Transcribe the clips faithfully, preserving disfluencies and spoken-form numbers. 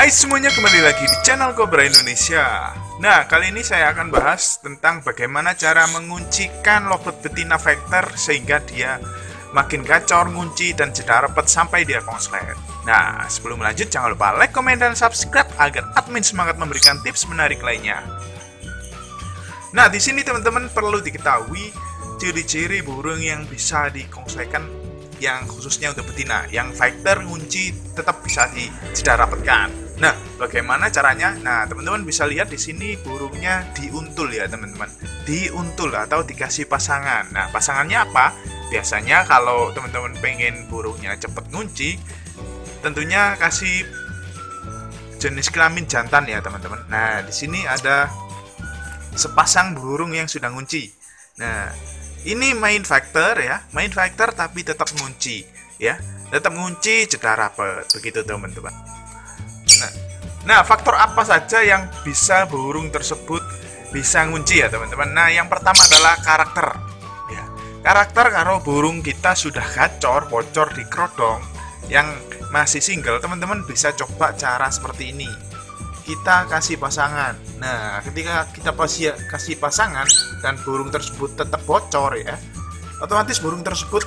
Hai semuanya, kembali lagi di channel Cobra Indonesia. Nah, kali ini saya akan bahas tentang bagaimana cara menguncikan lovebird betina vector sehingga dia makin gacor, ngunci, dan jeda repet sampai dia konslet. Nah, sebelum lanjut jangan lupa like, komen, dan subscribe agar admin semangat memberikan tips menarik lainnya. Nah, di sini teman-teman perlu diketahui ciri-ciri burung yang bisa dikonsletkan, yang khususnya untuk betina, yang vector ngunci tetap bisa dijeda rapetkan. Nah, bagaimana caranya? Nah, teman-teman bisa lihat di sini burungnya diuntul ya, teman-teman. Diuntul atau dikasih pasangan. Nah, pasangannya apa? Biasanya kalau teman-teman pengen burungnya cepet ngunci, tentunya kasih jenis kelamin jantan ya, teman-teman. Nah, di sini ada sepasang burung yang sudah ngunci. Nah, ini main vector ya, main vector tapi tetap ngunci ya, tetap ngunci jeda rapet, begitu teman-teman. Nah, nah, faktor apa saja yang bisa burung tersebut bisa ngunci ya teman-teman? Nah, yang pertama adalah karakter ya. Karakter kalau burung kita sudah gacor, bocor di kerodong, yang masih single, teman-teman bisa coba cara seperti ini. Kita kasih pasangan. Nah, ketika kita kasih kasih pasangan dan burung tersebut tetap bocor ya, otomatis burung tersebut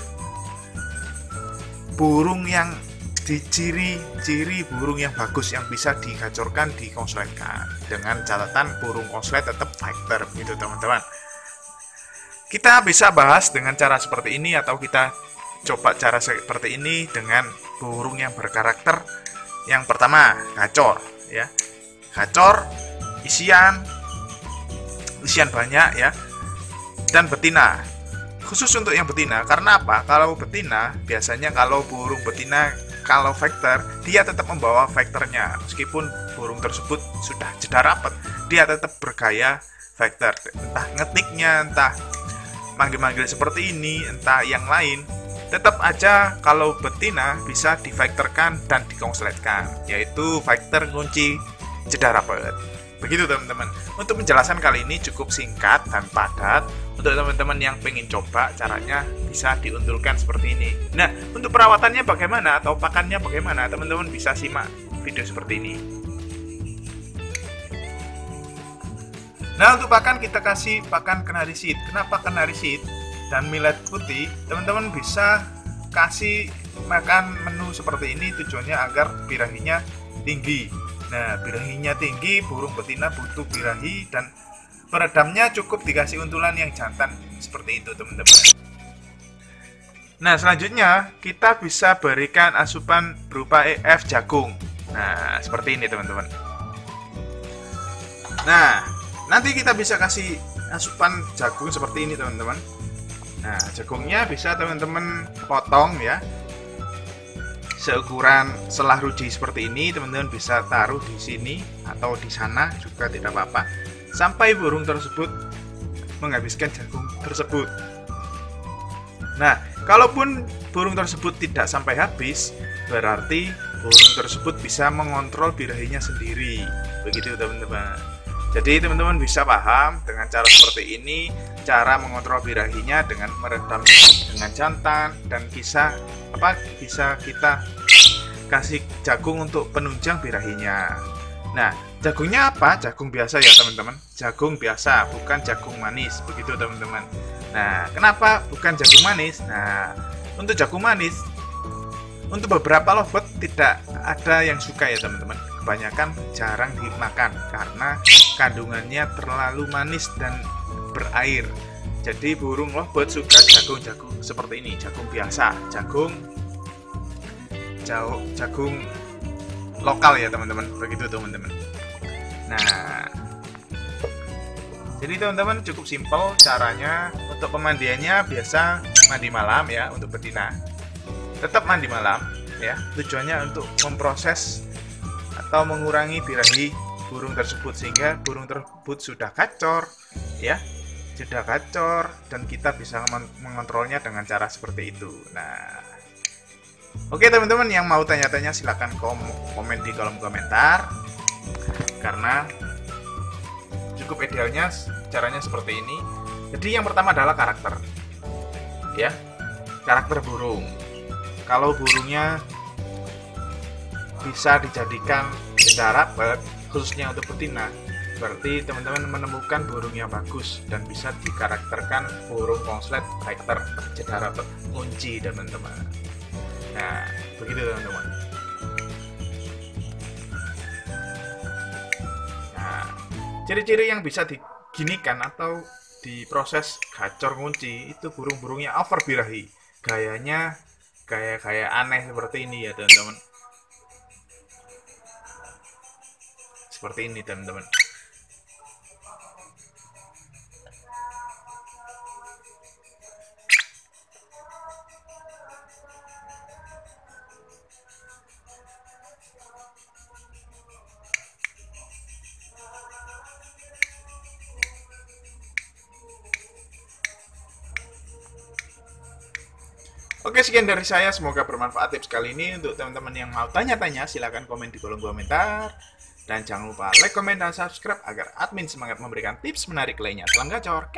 burung yang di ciri-ciri burung yang bagus yang bisa digacorkan, dikonsletkan, dengan catatan burung konslet tetap vector gitu teman-teman. Kita bisa bahas dengan cara seperti ini atau kita coba cara seperti ini dengan burung yang berkarakter. Yang pertama, gacor ya. Gacor, isian, isian banyak ya, dan betina. Khusus untuk yang betina, karena apa? Kalau betina, biasanya kalau burung betina kalau vector, dia tetap membawa vektornya. Meskipun burung tersebut sudah jeda rapet, dia tetap bergaya vector. Entah ngetiknya, entah manggil-manggil seperti ini, entah yang lain, tetap aja kalau betina bisa divektorkan dan dikonsletkan, yaitu vector kunci jeda rapet. Begitu teman-teman. Untuk penjelasan kali ini cukup singkat dan padat. Untuk teman-teman yang pengen coba caranya bisa diuntulkan seperti ini. Nah, untuk perawatannya bagaimana atau pakannya bagaimana, teman-teman bisa simak video seperti ini. Nah, untuk pakan kita kasih pakan kenari seed. Kenapa kenari seed dan millet putih? Teman-teman bisa kasih makan menu seperti ini, tujuannya agar birahinya tinggi. Nah, birahinya tinggi, burung betina butuh birahi, dan peredamnya cukup dikasih untulan yang jantan seperti itu teman-teman. Nah, selanjutnya kita bisa berikan asupan berupa E F jagung. Nah, seperti ini teman-teman. Nah, nanti kita bisa kasih asupan jagung seperti ini teman-teman. Nah, jagungnya bisa teman-teman potong ya, seukuran selah rudi seperti ini. Teman-teman bisa taruh di sini atau di sana juga tidak apa-apa, sampai burung tersebut menghabiskan jagung tersebut. Nah, kalaupun burung tersebut tidak sampai habis, berarti burung tersebut bisa mengontrol birahinya sendiri. Begitu teman-teman. Jadi teman-teman bisa paham dengan cara seperti ini, cara mengontrol birahinya dengan meredam dengan jantan, dan bisa apa bisa kita kasih jagung untuk penunjang birahinya. Nah, jagungnya apa? Jagung biasa ya teman-teman. Jagung biasa, bukan jagung manis. Begitu teman-teman. Nah, kenapa bukan jagung manis? Nah, untuk jagung manis, untuk beberapa lovebird tidak ada yang suka ya teman-teman. Kebanyakan jarang dimakan karena kandungannya terlalu manis dan berair. Jadi burung lovebird suka jagung-jagung seperti ini, jagung biasa, jagung jauh, jagung lokal ya teman-teman. Begitu teman-teman. Nah, jadi teman-teman cukup simpel caranya. Untuk pemandiannya biasa mandi malam ya untuk betina. Tetap mandi malam ya. Tujuannya untuk memproses atau mengurangi birahi burung tersebut sehingga burung tersebut sudah gacor ya, jeda gacor, dan kita bisa mengontrolnya dengan cara seperti itu. Nah, oke teman-teman, yang mau tanya-tanya silahkan kom komen di kolom komentar, karena cukup idealnya caranya seperti ini. Jadi yang pertama adalah karakter ya, karakter burung. Kalau burungnya bisa dijadikan benda rapet khususnya untuk betina, berarti teman-teman menemukan burung yang bagus dan bisa dikarakterkan burung konslet fighter jeda rapet kunci teman-teman. Nah begitu teman-teman. Nah ciri-ciri yang bisa diginikan atau diproses gacor kunci itu burung-burungnya over birahi, gayanya kayak kayak aneh seperti ini ya teman-teman. Seperti ini teman-teman. Oke, sekian dari saya, semoga bermanfaat tips kali ini. Untuk teman-teman yang mau tanya-tanya silahkan komen di kolom komentar. Dan jangan lupa like, komen, dan subscribe agar admin semangat memberikan tips menarik lainnya. Salam gacor.